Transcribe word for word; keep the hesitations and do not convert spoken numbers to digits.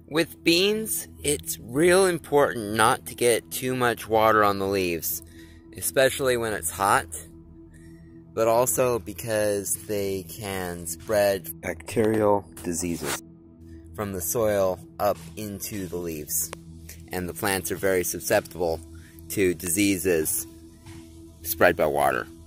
With beans, it's real important not to get too much water on the leaves, especially when it's hot, but also because they can spread bacterial diseases from the soil up into the leaves, and the plants are very susceptible to diseases spread by water.